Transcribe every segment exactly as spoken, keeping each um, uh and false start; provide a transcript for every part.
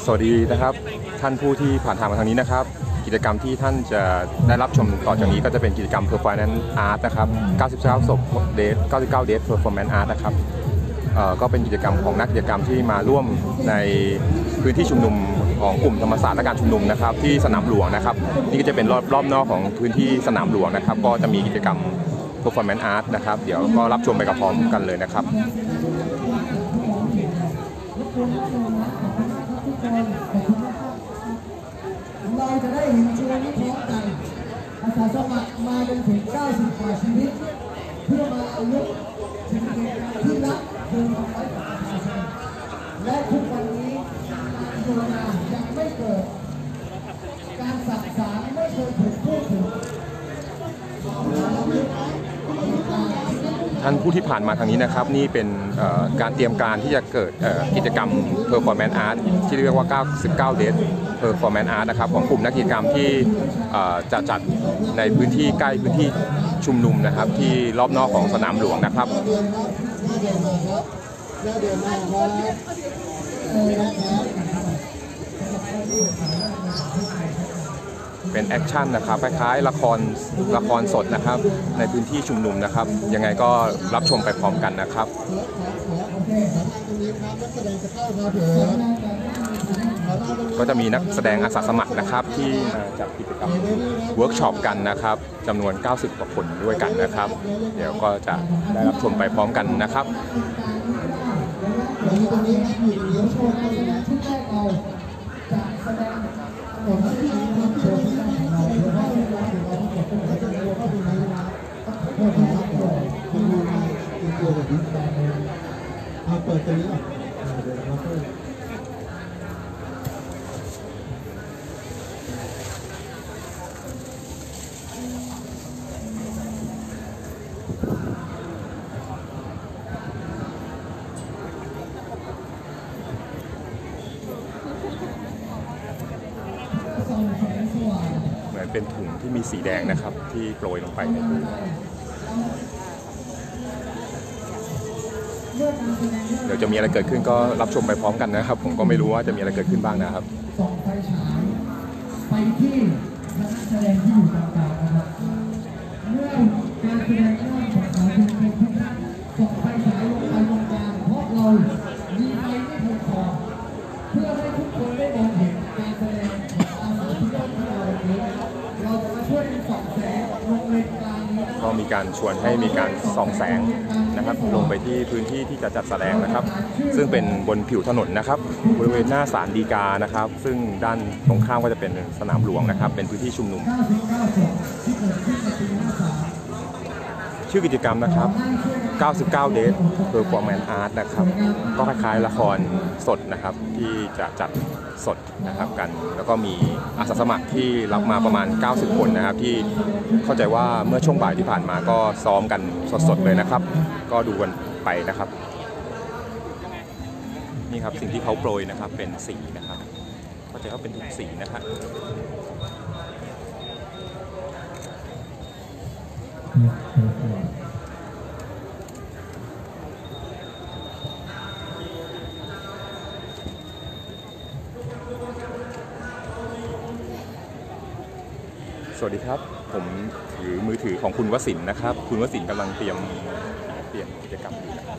สวัสดีนะครับท่านผู้ที่ผ่านทางมาทางนี้นะครับกิจกรรมที่ท่านจะได้รับชมต่อจากนี้ก็จะเป็นกิจกรรม Performance Art นะครับเก้าสิบเก้าศพเดทเก้าสิบเก้า Days Performance Art นะครับเอ่อก็เป็นกิจกรรมของนักกิจกรรมที่มาร่วมในพื้นที่ชุมนุมของกลุ่มธรรมศาสตร์และการชุมนุมนะครับที่สนามหลวงนะครับนี่ก็จะเป็นรอบรอบนอกของพื้นที่สนามหลวงนะครับก็จะมีกิจกรรม Performance Art นะครับเดี๋ยวก็รับชมไปกับพร้อมกันเลยนะครับเราจะได้เห็นโชว์นี้พร้อมกันอาสาสมัครมาเป็นถึงเก้าสิบกว่าชีวิตเพื่อมาเอาลุกถึงเหตุการณ์ที่รักเดินทางไว้กับประชาชนและทุกวันนี้การโยนนายังไม่เกิดการสั่งสารไม่เคยถูกพูดถึงท่านผู้ที่ผ่านมาทางนี้นะครับนี่เป็นการเตรียมการที่จะเกิดกิจกรรม Performance Art ที่เรียกว่า เก้าสิบเก้า Days Performance Art นะครับของกลุ่มนักกิจกรรมที่จะจัดในพื้นที่ใกล้พื้นที่ชุมนุมนะครับที่รอบนอกของสนามหลวงนะครับเป็นแอคชั่นนะครับคล้ายๆละครละครสดนะครับในพื้นที่ชุมนุมนะครับยังไงก็รับชมไปพร้อมกันนะครับก็จะมีนักแสดงอาสาสมัครนะครับที่มาจัดกิจกรรมเวิร์กช็อปกันนะครับจำนวนเก้าสิบกว่าคนด้วยกันนะครับเดี๋ยวก็จะได้รับชมไปพร้อมกันนะครับเอาเปิดตัวนี้เหมือนเป็นถุงที่มีสีแดงนะครับที่โปรยลงไปในพื้นเดี๋ยวจะมีอะไรเกิดขึ้นก็รับชมไปพร้อมกันนะครับผมก็ไม่รู้ว่าจะมีอะไรเกิดขึ้นบ้างนะครับส่องไฟฉายไปที่คณะแสดงที่อยู่ตรงกลางนะครับเมื่อการแสดงเริ่มของสาวเป็นเป็นทุกท่านส่องไฟฉายลงไปตรงกลางเพราะเรามีไฟไม่เพียงพอเพื่อให้ทุกคนได้มองเห็นการแสดงของอาสาที่ยอดเยี่ยมวันนี้เราจะมาช่วยกันส่องแสงลงเลนกลางนี้ก็มีการชวนให้มีการส่องแสงนะครับลงไปที่พื้นที่ที่จะจัดแสดงนะครับซึ่งเป็นบนผิวถนนนะครับบริเวณหน้าศาลฎีกานะครับซึ่งด้านตรงข้ามก็จะเป็นสนามหลวงนะครับเป็นพื้นที่ชุมนุมชื่อกิจกรรมนะครับเก้าสิบเก้า Days Performance Art นะครับก็คล้ายๆละครสดนะครับที่จะจัดสดนะครับกันแล้วก็มีอาสาสมัครที่รับมาประมาณเก้าสิบคนนะครับที่เข้าใจว่าเมื่อช่วงบ่ายที่ผ่านมาก็ซ้อมกันสดๆเลยนะครับก็ดูกันไปนะครับนี่ครับสิ่งที่เขาโปรยนะครับเป็นสีนะครับเข้าใจว่าเป็นถุงสีนะครับสวัสดีครับผมถือมือถือของคุณวสินทร์นะครับคุณวสินทร์กำลังเตรียมเตรียมกิจกรรมอยู่นะครับ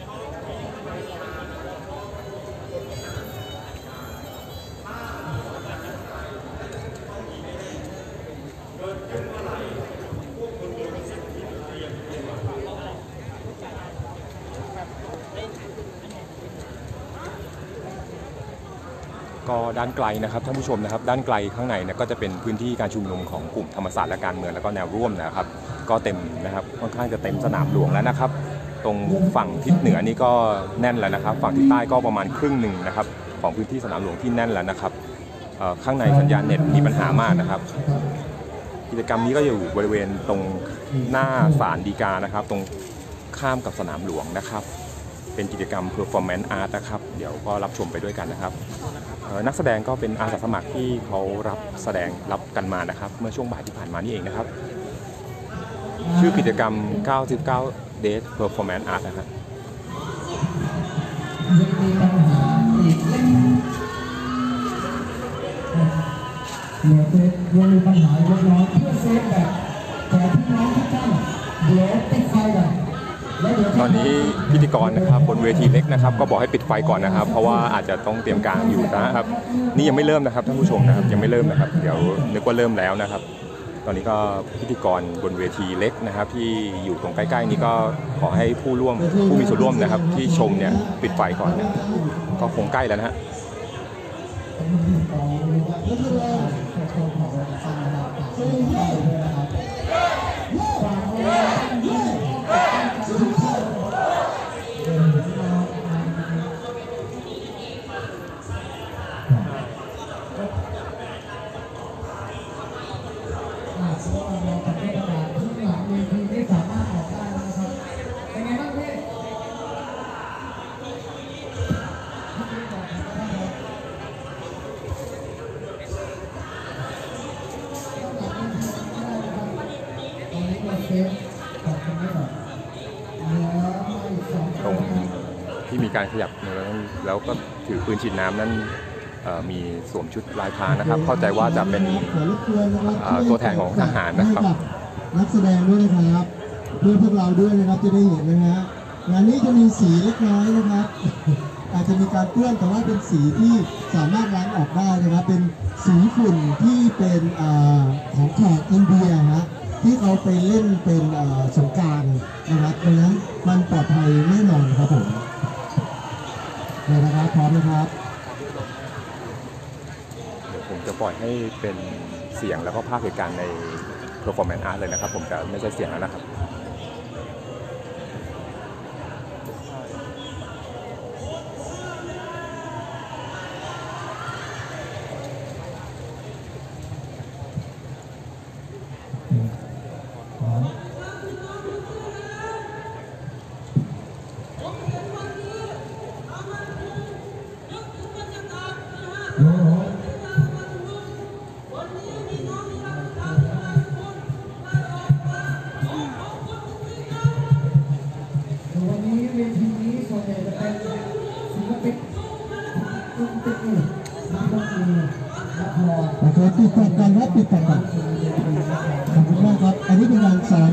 ก็ด้านไกลนะครับท่านผู้ชมนะครับด้านไกลข้างในเนี่ยก็จะเป็นพื้นที่การชุมนุมของกลุ่มธรรมศาสตร์และการเมืองแล้วก็แนวร่วมนะครับก็เต็มนะครับค่อนข้างจะเต็มสนามหลวงแล้วนะครับตรงฝั่งทิศเหนือนี่ก็แน่นแล้วนะครับฝั่งทิศใต้ก็ประมาณครึ่งหนึ่งนะครับของพื้นที่สนามหลวงที่แน่นแล้วนะครับข้างในสัญญาณเน็ตมีปัญหามากนะครับกิจกรรมนี้ก็อยู่บริเวณตรงหน้าศาลฎีกานะครับตรงข้ามกับสนามหลวงนะครับเป็นกิจกรรม Performance Art นะครับเดี๋ยวก็รับชมไปด้วยกันนะครับนักแสดงก็เป็นอาสาสมัครที่เขารับแสดงรับกันมานะครับเมื่อช่วงบ่ายที่ผ่านมานี่เองนะครับชื่อกิจกรรมเก้าสิบเก้า Days Performance Art นะครับเหลือเซฟยังมีปัญหาเล็กน้อยเพื่อเซฟแบบขอพี่น้องทุกท่านเดี๋ยวติดไฟก่อนแล้วเดี๋ยวตอนนี้พิธีกรนะครับบนเวทีเล็กนะครับก็บอกให้ปิดไฟก่อนนะครับ เพราะว่าอาจจะต้องเตรียมการอยู่นะครับ นี่ยังไม่เริ่มนะครับท่านผู้ชมนะครับยังไม่เริ่มนะครับ เดี๋ยวนึกว่าเริ่มแล้วนะครับ ตอนนี้ก็พิธีกรบนเวทีเล็กนะครับ ที่อยู่ตรงใกล้ๆนี้ก็ขอให้ผู้ร่วมผู้มีส่วนร่วมนะครับ ที่ชมเนี่ยปิดไฟก่อนเนี่ยก็คงใกล้แล้วนะฮะ ตรงที่มีการขยับมือแล้วก็ถือปืนฉีดน้ำนั้นเอ่อมีสวมชุดลายพรางนะครับ เข้าใจว่าจะเป็นเอ่อตัวแทนของทหารนะครับนักแสดงด้วยนะครับเพื่อพวกเราด้วยนะครับจะได้เห็นนะฮะงานนี้จะมีสีเล็กน้อยนะครับ อาจจะมีการเปื้อนแต่ว่าเป็นสีที่สามารถล้างออกได้นะครับ เป็นสีฝุ่นที่เป็นอาของแขกอินเดียฮะที่เขาไปเล่นเป็นอ่าสงกรานต์นะครับดังนั้นมันปลอดภัยแน่นอนครับผมเลยนะครับพร้อมนะครับเดี๋ยวผมจะปล่อยให้เป็นเสียงแล้วก็ภาพเหตุการณ์ใน performance art เลยนะครับ ผมจะไม่ใช่เสียงแล้วนะครับวันนี้เวทีนี้ส่วนใหญ่จะเป็นศิลปินดนตรีนักดนตรีนักร้องโอเคปิดก่อนกันครับปิดก่อนกันขอบคุณมากครับอันนี้เป็นการสอน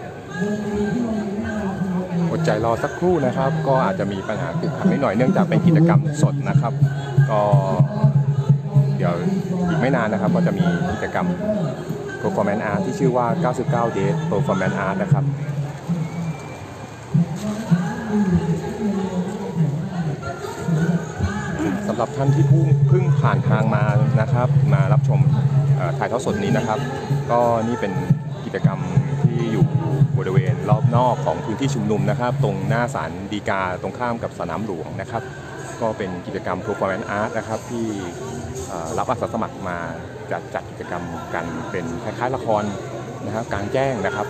อดใจรอสักครู่นะครับ ก็อาจจะมีปัญหาติดขัดนิดหน่อยเนื่องจากเป็นกิจกรรมสดนะครับ ก็เดี๋ยวอีกไม่นานนะครับก็จะมีกิจกรรม performance art ที่ชื่อว่า เก้าสิบเก้า days performance art นะครับสำหรับท่านที่เพิ่งผ่านทางมานะครับ มารับชมถ่ายทอดสดนี้นะครับ ก็นี่เป็นกิจกรรมที่อยู่บริเวณรอบนอกของพื้นที่ชุมนุมนะครับ ตรงหน้าศาลฎีกาตรงข้ามกับสนามหลวงนะครับ ก็เป็นกิจกรรม performance art นะครับที่รับอาสาสมัครมาจัดจัดกิจกรรมกันเป็นคล้ายๆละครนะครับกลางแจ้งนะครับ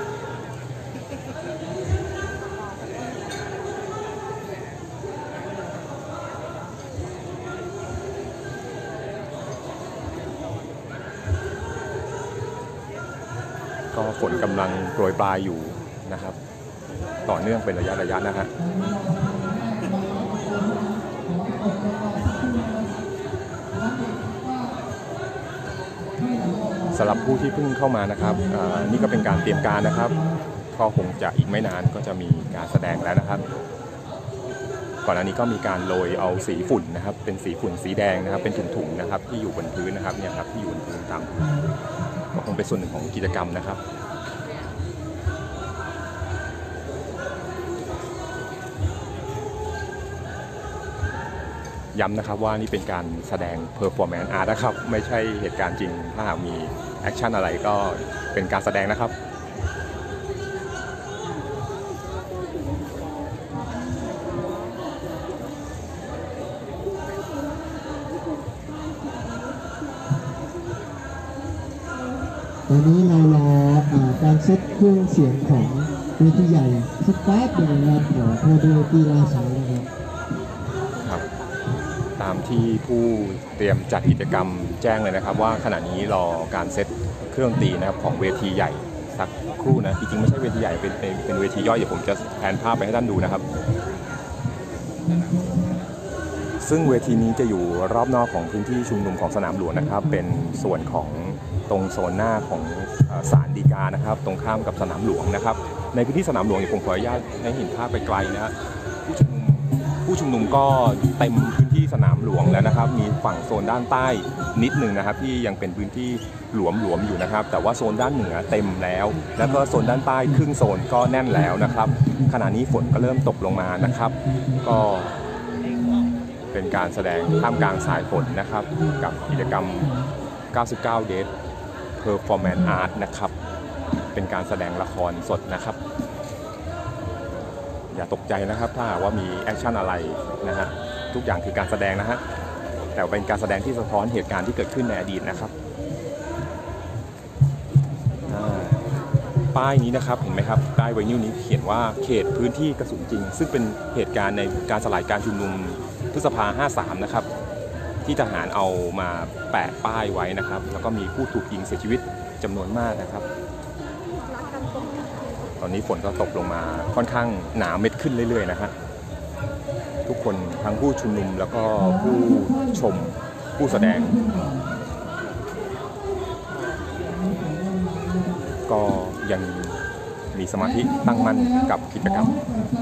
ก็ฝนกำลังโปรยปลายอยู่นะครับ ต่อเนื่องเป็นระยะระยะนะฮะสำหรับผู้ที่เพิ่งเข้ามานะครับนี่ก็เป็นการเตรียมการนะครับก็คงจะอีกไม่นานก็จะมีการแสดงแล้วนะครับ ก่อนหน้านี้ก็มีการโรยเอาสีฝุ่นนะครับ เป็นสีฝุ่นสีแดงนะครับ เป็นถุงๆนะครับที่อยู่บนพื้นนะครับเนี่ยครับที่อยู่บนพื้นตามก็คงเป็นส่วนหนึ่งของกิจกรรมนะครับย้ำนะครับว่านี่เป็นการแสดง performance art นะครับไม่ใช่เหตุการณ์จริงถ้าหากมีแอคชั่นอะไรก็เป็นการแสดงนะครับตอนนี้เรารอการเซตเครื่องเสียงของเวทีใหญ่สักแป๊บหนึ่งนะครับขอโทษด้วยที่ล่าช้านะครับครับตามที่ผู้เตรียมจัดกิจกรรมแจ้งเลยนะครับว่าขณะนี้รอการเซตเครื่องดนตรีนะครับของเวทีใหญ่สักครู่นะจริงๆไม่ใช่เวทีใหญ่เป็นเป็นเวทีย่อยเดี๋ยวผมจะแผนภาพไปให้ท่านดูนะครับซึ่งเวทีนี้จะอยู่รอบนอกของพื้นที่ชุมนุมของสนามหลวงนะครับเป็นส่วนของตรงโซนหน้าของศาลฎีกานะครับตรงข้ามกับสนามหลวงนะครับในพื้นที่สนามหลวงผมขออนุญาตให้เห็นภาพไปไกลนะฮะผู้ชุมนุมผู้ชุมนุมก็เต็มพื้นที่สนามหลวงแล้วนะครับมีฝั่งโซนด้านใต้นิดหนึ่งนะครับที่ยังเป็นพื้นที่หลวมหลวมอยู่นะครับแต่ว่าโซนด้านเหนือเต็มแล้วแล้วก็โซนด้านใต้ครึ่งโซนก็แน่นแล้วนะครับขณะนี้ฝนก็เริ่มตกลงมานะครับก็เป็นการแสดงท่ามกลางสายฝนนะครับกับกิจกรรมเก้าสิบเก้า Days Performance Art นะครับเป็นการแสดงละครสดนะครับอย่าตกใจนะครับถ้าว่ามีแอคชั่นอะไรนะฮะทุกอย่างคือการแสดงนะฮะแต่เป็นการแสดงที่สะท้อนเหตุการณ์ที่เกิดขึ้นในอดีตนะครับป้ายนี้นะครับเห็นไหมครับป้ายไวนิลนี้เขียนว่าเขตพื้นที่กระสุนจริงซึ่งเป็นเหตุการณ์ในการสลายการชุมนุมพฤษภาห้าสามนะครับที่ทหารเอามาแปะป้ายไว้นะครับแล้วก็มีผู้ถูกยิงเสียชีวิตจำนวนมากนะครับตอนนี้ฝนก็ตกลงมาค่อนข้างหนาเม็ดขึ้นเรื่อยๆนะฮะทุกคนทั้งผู้ชุมนุมแล้วก็ผู้ชมผู้แสดงก็ยังมีสมาธิตั้งมั่นกับกิจกรรม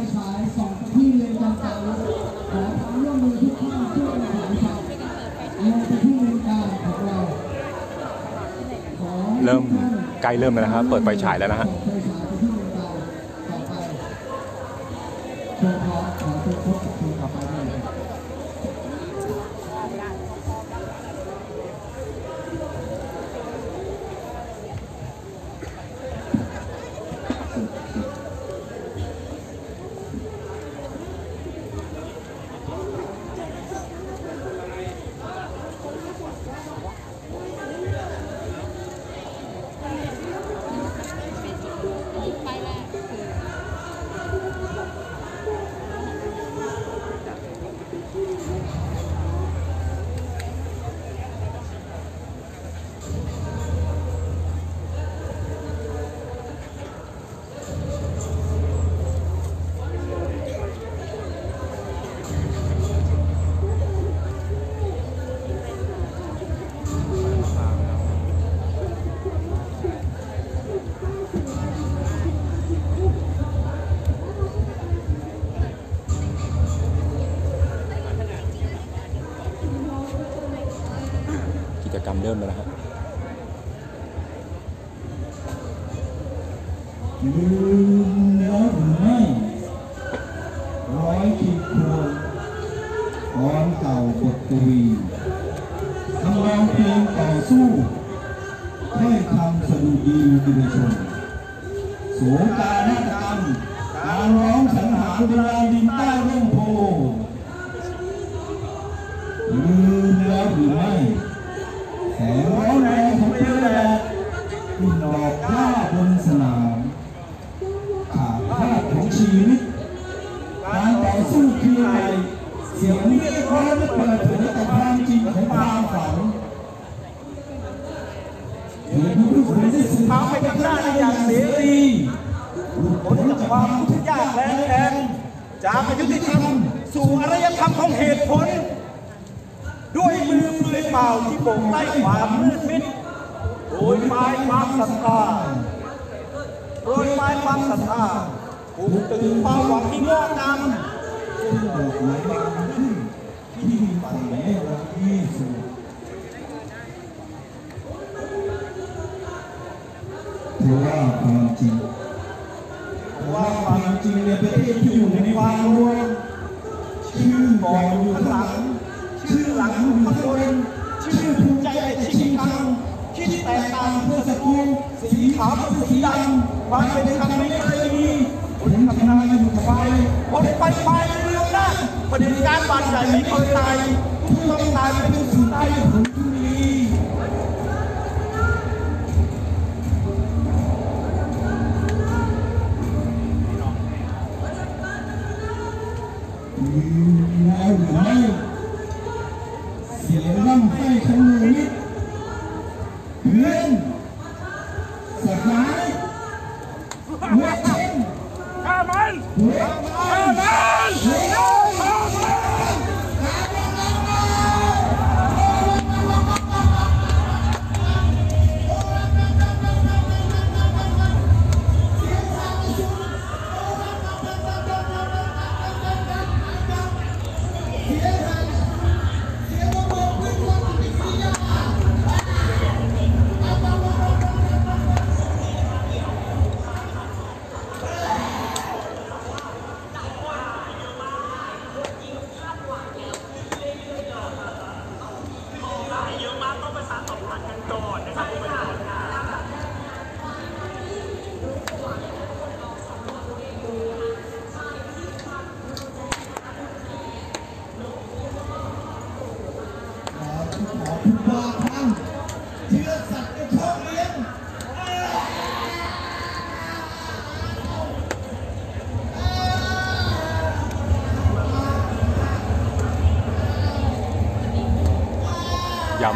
เริ่มใกล้เริ่มแล้วนะครับเปิดไฟฉายแล้วนะฮะกิจกรรมเริ่มแล้วนะครับลืมแล้วหรือไม่ร้อยขีดโคนร้อนเก่าบทกวีทำนองเพลงต่อสู้ถ้อยคำสดุดีดิบชนโศกานาฏกรรมการร้องสังหารเวลาดินใต้ร่มโพลืมแล้วหรือไม่แสงร้อนแรงของเปลวแดดที่ดอกหญ้าบนสนามขาดภาพของชีวิตการต่อสู้คืออะไรเสียงเรียกร้องและเปิดเผยแต่ความจริงของความฝันเพื่อผู้คนได้สืบทอดไปข้างหน้าอย่างเสรีผลจากความทุกข์ยากแล้งแค้นจากอายุติธรรมสู่อารยธรรมของเหตุผลด้วยมือเปลือยเปล่าที่โบกไล่ความมืดมิดโดยไม้ความศรัทธาโดยไม้ความศรัทธาปลูกตื่นความหวังที่งอกงามจนดอกไม้บานขึ้นที่ฝันแม้วันที่สุดเพราะว่าความจริงเพราะว่าความจริงในประเทศที่อยู่ในความรวมชื่อก่อนอยู่ข้างหลังชื่อหลังอยู่ข้างบนชื่อภูมิใจแต่ชิงชังคิดแตกต่างเพื่อสกุลสีขาวกับสีดำความเป็นธรรมไม่เคยมีผลทำงานอยู่กับไฟผลไปไปเรื่องหน้าประเด็นการบาดใหญ่ไม่เคยตายทุกต้องตายเป็นสุดท้ายผลที่มีแล้วหรือไม่เสียงร่ำไห้ของหนูนิดเพื่อนสหายเมื่อเช่นข้ามันข้ามันข้ามันข้ามัน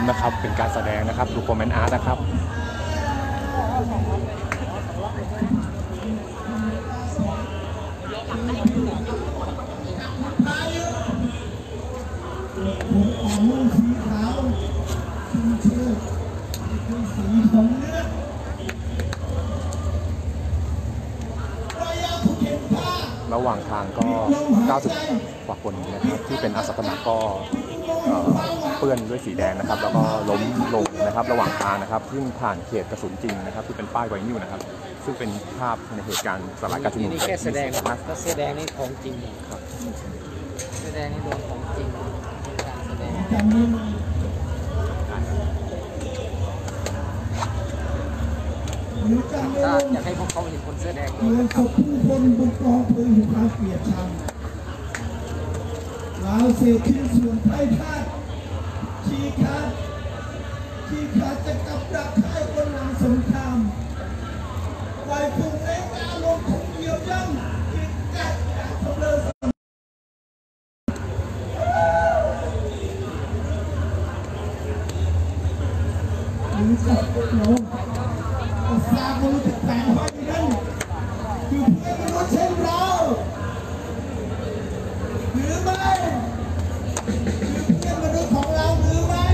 ำนะครับเป็นการแสดงนะครับดูโปรแมนอาร์ตนะครับสีขาวสีเชือกคือสีของเลือดระหว่างทางก็เก้าสิบกว่าคนนะครับที่เป็นอาสาสมัครก็เปื้อนด้วยสีแดงนะครับแล้วก็ล้มลงนะครับระหว่างทางนะครับซึ่งผ่านเขตกระสุนจริงนะครับที่เป็นป้ายไวนิวนะครับซึ่งเป็นภาพในเหตุการณ์สลายการชุมนุมนี่แค่แสดงนะถ้าแสดงนี่ของจริงครับแสดงนี่โดนของจริงการแสดงถ้าอยากให้พวกเขาเห็นคนแสดงเพื่อศพผู้คนบนกองเพลิงอยู่ความเกลียดชังเราเศษชิ้นส่วนไพร่พลาดชี้ขาดชี้ขาดจะกับดักให้คนหลังสงครามไว้ปุ่งเล็กอารมณ์คงเยียบย่ำกินกัดกัดทำเลยหรือสับโลงเอาซาบุรุษแต่งไว้นั่นคือเพื่อนมนุษย์เช่นเราหรือไม่คือเพื่อนมนุษย์ของเราหรือไม่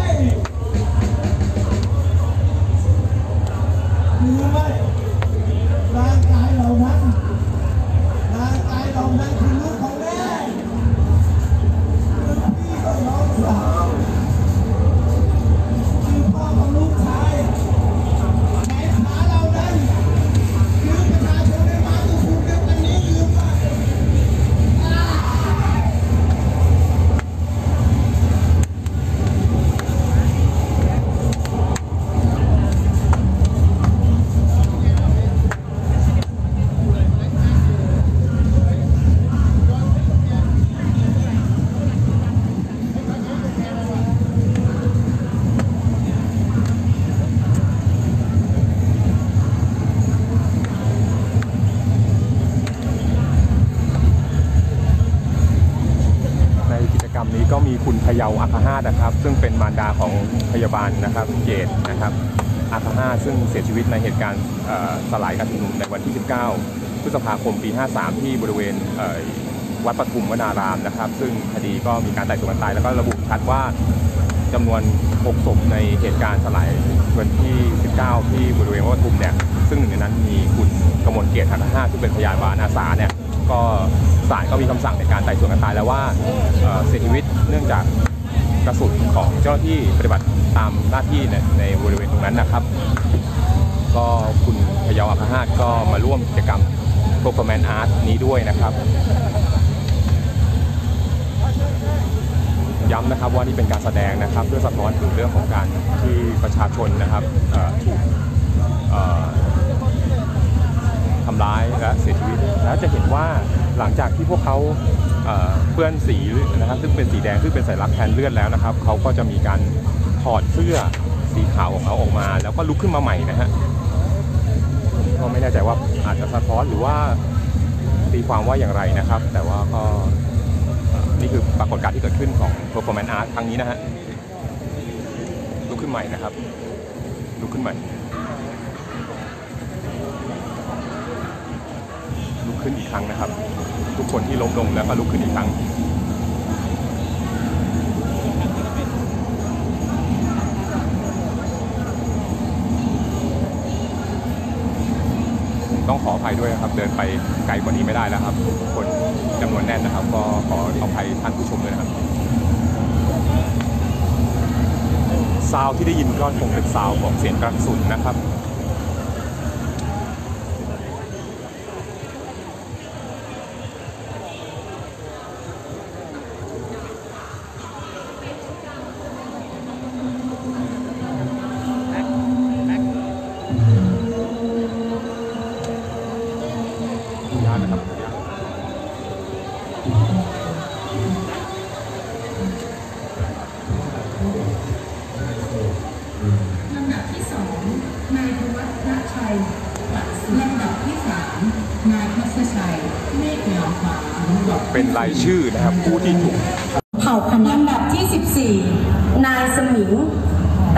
หรือไม่ร่างกายเหล่านั้นร่างกายเหล่านั้นคือลูกของแม่คือพี่ของน้องสาวคือพ่อของลูกชายแขนขาเหล่านั้นคือประชาชนในมาตุภูมิเดียวกันนี้หรือไม่นี้ก็มีคุณพะเยาอาคาฮาตนะครับซึ่งเป็นมารดาของพยาบาลนะครับเกตนะครับอาคาฮาตซึ่งเสียชีวิตในเหตุการณ์สลายการชุมนุมในวันที่สิบเก้าพฤษภาคมปีห้าสามที่บริเวณวัดปทุมวนารามนะครับซึ่งคดีก็มีการไต่สวนกันตายแล้วก็ระบุชัดว่าจำนวนหกศพในเหตุการณ์สลายวันที่สิบเก้าที่บริเวณวัดปทุมเนี่ยซึ่งหนึ่งในนั้นมีคุณกมลเกียรติอาคาฮาตซึ่งเป็นพยาบาลอาสาเนี่ยก็ศาลก็มีคำสั่งในการไต่สวนกันตายแล้วว่าเสียชีวิตเนื่องจากกระสุนของเจ้าหน้าที่ปฏิบัติตามหน้าที่ในในบริเวณตรงนั้นนะครับก็คุณพะเยาอาคาฮาตก็มาร่วมกิจกรรม performance art นี้ด้วยนะครับย้ำนะครับว่านี่เป็นการแสดงนะครับเพื่อสะท้อนถึงเรื่องของการที่ประชาชนนะครับถูกทำร้ายและเสียชีวิตและจะเห็นว่าหลังจากที่พวกเขาเปื้อนสีนะครับซึ่งเป็นสีแดงซึ่งเป็นสัญลักษณ์แทนเลือดแล้วนะครับเขาก็จะมีการถอดเสื้อสีขาวของเขาออกมาแล้วก็ลุกขึ้นมาใหม่นะฮะก็ไม่แน่ใจว่าอาจจะสะท้อนหรือว่าตีความว่าอย่างไรนะครับแต่ว่าก็นี่คือปรากฏการณ์ที่เกิดขึ้นของ performance art ครั้งนี้นะฮะลุกขึ้นใหม่นะครับลุกขึ้นใหม่ลุกขึ้นอีกครั้งนะครับทุกคนที่ล้มลงแล้วก็ลุกขึ้นอีกครั้งต้องขออภัยด้วยนะครับเดินไปไกลกว่านี้ไม่ได้แล้วครับคนจำนวนแน่นนะครับก็ขออภัยท่านผู้ชมด้วยนะครับซาวที่ได้ยินก็คงเป็นซาวของเสียงกระสุนนะครับเป็นรายชื่อนะครับผู้ที่ถูกเผ่าพันธุ์ลำดับที่สิบสี่นายสมิง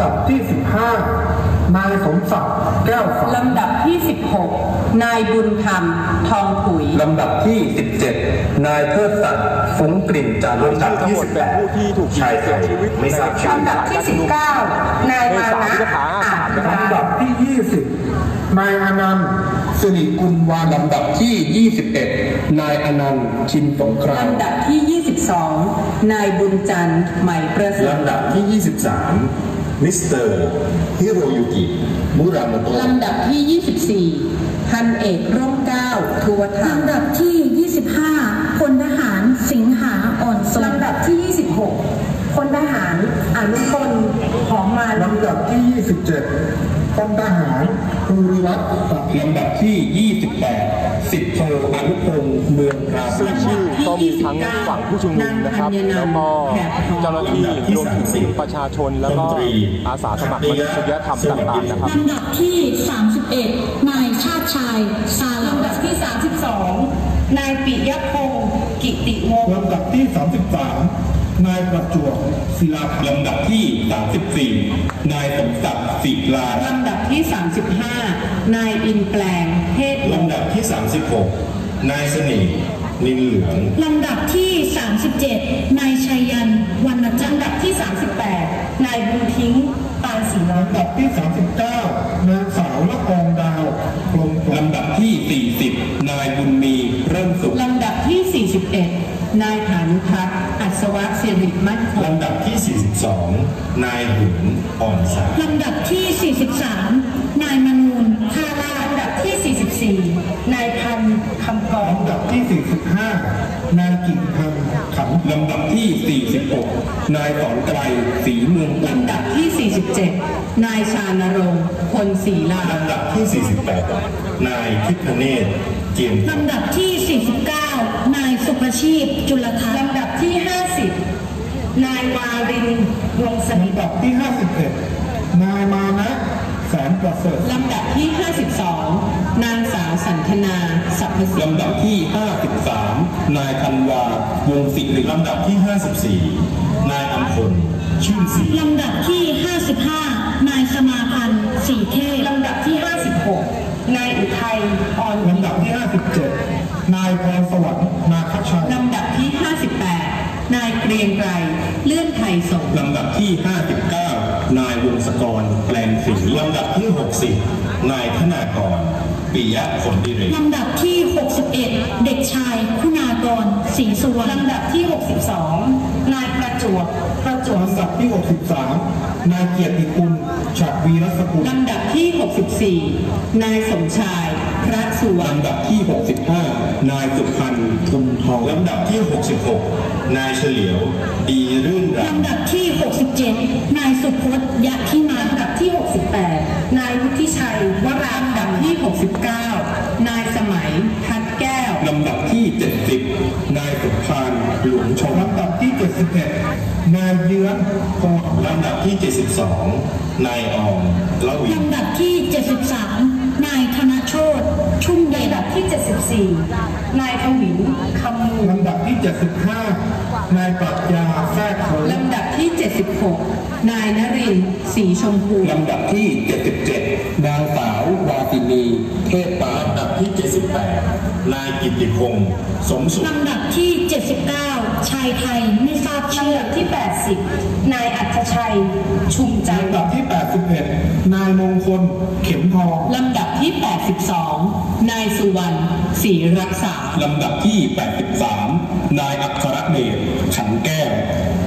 ดับที่สิบห้านายสมศักดิ์แก้วฝันลำดับที่สิบหกนายบุญธรรมทองผุยลำดับที่สิบเจ็ดนายเทิดศักดิ์ฟุ้งกลิ่นจารุลำดับที่สิบแปดผู้ที่ถูกยิงเสียชีวิตไม่ทราบชื่อลำดับที่สิบเก้านายมานะลำดับที่ยี่สิบนายอนันต์สิริกุลวานลำดับที่ยี่สิบเอ็ดนายอนันต์ชินสงครามลำดับที่ยี่สิบสองนายบุญจันทร์ใหม่ประเสริฐลำดับที่ยี่สิบสามมิสเตอร์ฮิโรยุกิมุราโมโตะลำดับที่ยี่สิบสี่พันเอกร่มเกล้าทัวธรรมลำดับที่ยี่สิบห้าพลทหารสิงหาอ่อนสมลำดับที่ยี่สิบหกพลทหารอนุพลหอมมาลำดับที่ยี่สิบเจ็ดพลทหารภูริวัฒน์ลำดับที่ยี่สิบแปดสิบโทอนุพงษ์เมืองราซึ่งชื่อก็มีทั้งฝั่งผู้ชุมนุมนะครับแล้วก็เจ้าหน้าที่รวมถึงประชาชนแล้วก็อาสาสมัครมนุษยธรรมต่างๆนะครับลำดับที่สามสิบเอ็ดนายชาติชายซาลาลำดับที่สามสิบสองนายปิยพงศ์กิติวงศ์ลำดับที่สามสิบสามนายประจวบศิลาลำดับที่สามสิบสี่นายสมศักดิ์ศิลาลำดับที่สามสิบห้านายอินแปลงเทศลำดับที่สามสิบหกนายเสน่ห์นินเหลืองลำดับที่สามสิบเจ็ดนายชัยยันวรรณจันทลำร์ดับที่สามสิบแปดนายบุญทิ้งปานศรีน้อยลำดับที่สามสิบเก้านางสาวละอองดาวกลมลำดับที่สี่สิบนายบุญมีเริ่มสุขลำดับที่สี่สิบเอ็ดนายฐานุพัฒน์อัศวะสิริมั่นคงลำดับที่สี่สิบสองนายหืนอ่อนสาลำดับที่สี่สิบสามนายมนูนทาราลำดับที่สี่สิบสี่นายพันธ์คำกองลำดับที่สี่สิบห้านายกิ่งพันธ์ขันลำดับที่สี่สิบหกนายสอนไกลศรีเมืองลำดับที่สี่สิบเจ็ดนายชานรงค์พลศรีลาลำดับที่สี่สิบแปดนายทิพเนศเจียมลำดับที่สี่สิบเก้านายสุประชีพจุลทัศน์ลำดับที่ห้าสิบนายวารินวงศ์สนิทลำดับที่ห้าสิบเอ็ดนายมานะแสนประเสริฐลำดับที่ห้าสิบสองนางสาวสันทนาสัพพสิทธิ์ลำดับที่ห้าสิบสามนายธันวาวงศิริลำดับที่ห้าสิบสี่นายอัมพลชื่นศรีลำดับที่ห้าสิบห้านายสมาพันธ์สีเทพลำดับที่ห้าสิบหกนายอุทัยอ่อนลำดับที่ห้าสิบเจ็ดนายพรสวรรค์นาคชัยลำดับที่ห้าสิบแปดนายเกรียงไกรเลื่อนไทยสงฆ์ลำดับที่ห้าสิบเก้านาย วงศกรแปลงศรีลำดับที่หกสิบนายธนากรปิยะผลดิเรกลำดับที่หกสิบเอ็ดเด็กชายคุณากรศรีสุวรรณลำดับที่หกสิบสองนายประจวบประจวบลำดับที่หกสิบสามนายเกียรติคุณฉัตรวีรสกุลลำดับที่หกสิบสี่นายสมชายพระสุวรรณลำดับที่หกสิบห้านายสุพันธ์ทุนทองลำดับที่หกสิบหกนายเฉลียวดีรื่นรลำดับที่หกสิบเจ็ดนายสุพจน์ยะทิมาลำดับที่หกสิบแปดนายวุฒิชัยวรามดับที่หกสิบเก้านายสมัยทัดแก้วลำดับที่เจ็ดสิบนายสุพานหลวงชมลำดับที่เจ็ดสิบเอ็ดนายเยื้อนกอำลำดับที่เจ็ดสิบสองนายออมละวินลำดับที่เจ็ดสิบสามนายธนโชตชุ่มเดชลำดับที่เจ็ดสิบสี่นายทวินคำมูลลำดับที่เจ็ดสิบห้านายปรัชญาแทรกโคลำดับที่เจ็ดสิบหกนายนรินทร์ศรีชมพูลำดับที่เจ็ดสิบเจ็ดนางสาววาตินีเทพปานลำดับที่เจ็ดสิบแปดนายกิตติพงศ์สมสุขลำดับที่เจ็ดสิบเก้าชายไทยไม่ทราบชื่อลำดับที่แปดสิบนายอัจฉชัยชุมจันทลำร์ดับที่แปดสิบเอ็ดนายมงคลเข็มทองลำดับที่แปดสิบสองนายสุวรรณศรีรักษาลำดับที่แปดสิบสามนายอัครเดชขันแก้ว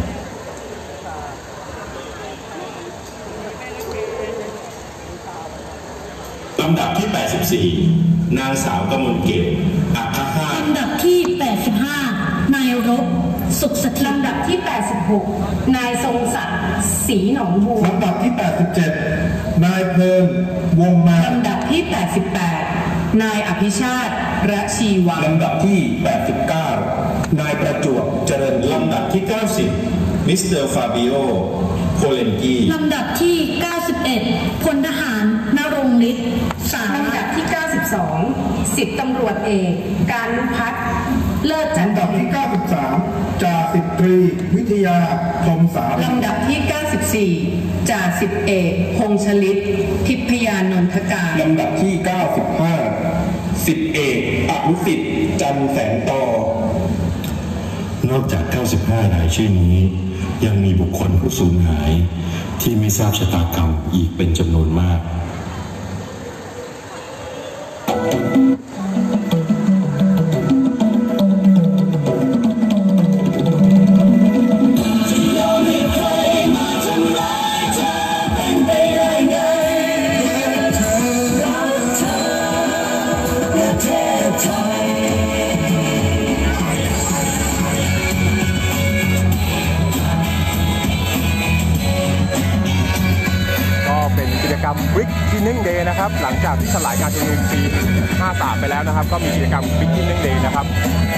ลำดับที่แปดสิบสี่นางสาวกมลเกตอัครห้าลำดับที่แปดสิบห้านายรบสุขสถิตลำดับที่แปดสิบหกนายทรงศักดิ์ศรีหนองบัวลำดับที่แปดสิบเจ็ดนายเพลินวงมาลำดับที่แปดสิบแปดนายอภิชาติระชีวังลำดับที่แปดสิบเก้านายประจวบเจริญลำดับที่เก้าสิบมิสเตอร์ฟาบิโอโคเลนกีลำดับที่เก้าสิบเอ็ดพลทหารนรงฤทธิ์สาลำดับที่เก้าสิบสองสิบตำรวจเอกการนุพัฒน์เลิศจันทลำดับร์ที่เก้าสิบสามจ่าสิบตรีวิทยาพรหมสารีลำดับที่ เก้าสิบสี่ จ่าสิบเอกพงษ์ชลิต ทิพยานนทการลำดับที่ เก้าสิบห้า สิบเอกอนุสิทธิ์จันทร์แสงตอนอกจาก เก้าสิบห้า รายชื่อนี้ยังมีบุคคลผู้สูญหายที่ไม่ทราบชะตากรรมอีกเป็นจำนวนมากกิจกรรม Brick Cleaning Day นะครับหลังจากที่สลายการชุมนุมปีห้าสามไปแล้วนะครับก็มีกิจกรรม Brick Cleaning Day นะครับ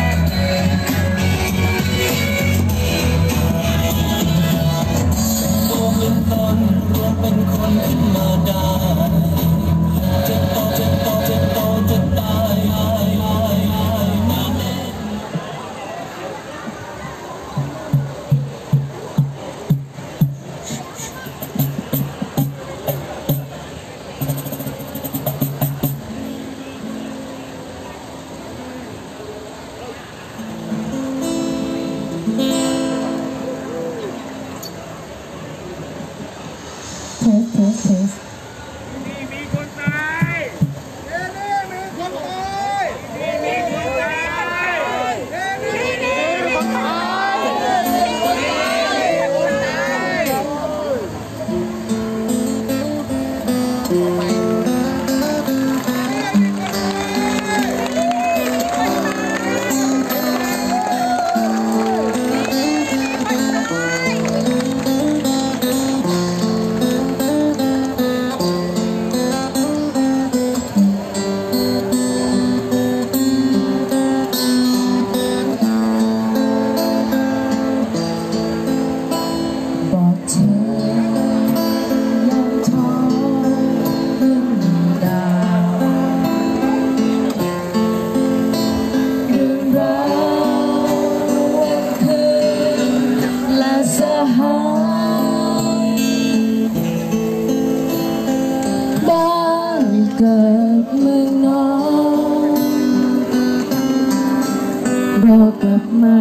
กลับมา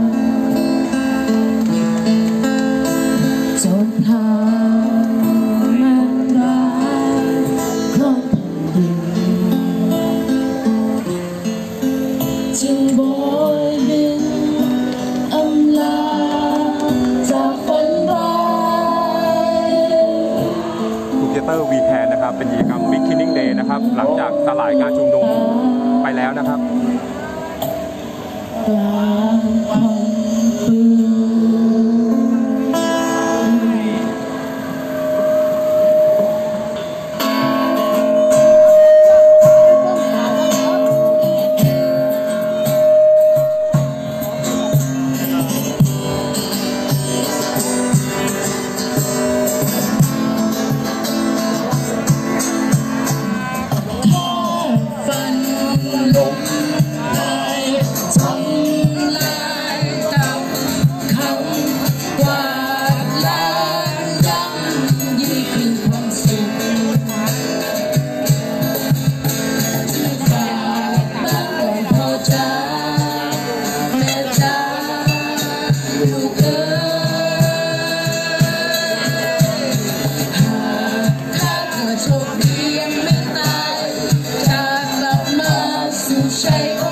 จนทางมันร้ายของแผ่นดินจึงโบยบินอำลาจากฝันร้ายทูเกเตอร์วีแพนนะครับเป็นกิจกรรม Big Cleaning Day นะครับหลังจากสลายการชุมนุมไปแล้วนะครับกลางความปืนโชคดียังไม่ตายจะกลับมาสู่ชัย